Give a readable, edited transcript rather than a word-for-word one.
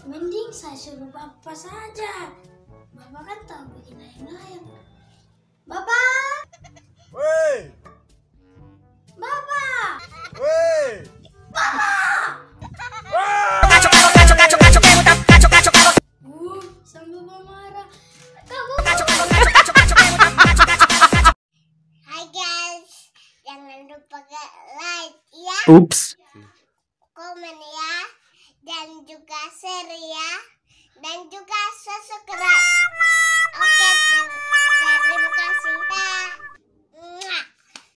Mending saya suruh Bapak saja. Bapak kan tahu bikin ayam-ayam. Bapak! Woi! Bapak! Woi! Sambil marah. Hai guys, jangan lupa like ya. Ups. Komen ya. Dan juga share ya. Dan juga subscribe.